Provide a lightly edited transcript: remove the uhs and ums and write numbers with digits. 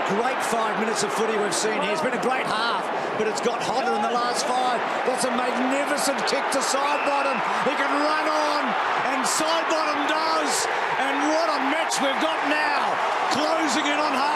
great 5 minutes of footy we've seen here. It's been a great half, but it's got hotter in the last 5. That's a magnificent kick to Sidebottom. He can run on, and Sidebottom does. And what a match we've got now. Closing in on half.